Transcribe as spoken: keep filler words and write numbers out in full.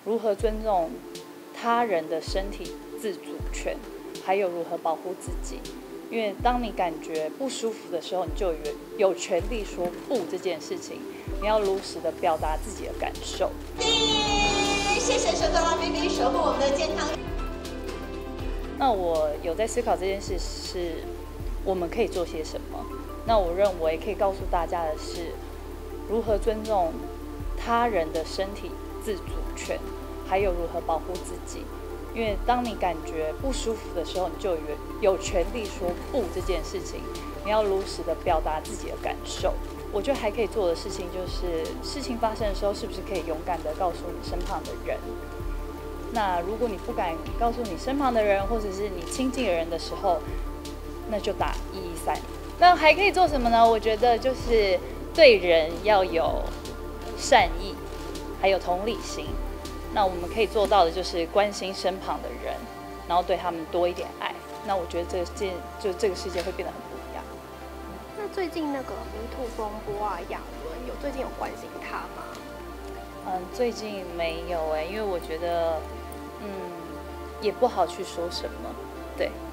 如何尊重他人的身体自主权，还有如何保护自己。因为当你感觉不舒服的时候，你就有有权利说不这件事情。你要如实的表达自己的感受。 谢谢手工 B B 守护我们的健康。 那我有在思考这件事是我们可以做些什么。那我认为可以告诉大家的是，如何尊重他人的身体自主权，还有如何保护自己。因为当你感觉不舒服的时候，你就有有权利说不这件事情。你要如实的表达自己的感受。我觉得还可以做的事情就是，事情发生的时候，是不是可以勇敢的告诉你身旁的人？那如果你不敢告诉你身旁的人，或者是你亲近的人的时候，那就打一一三。那还可以做什么呢？我觉得就是对人要有善意，还有同理心。那我们可以做到的就是关心身旁的人，然后对他们多一点爱。那我觉得这件就这个世界会变得很不一样。 那最近那个迷途风波啊，亚伦有最近有关心他吗？ 嗯，最近没有哎、欸，因为我觉得，嗯，也不好去说什么，对。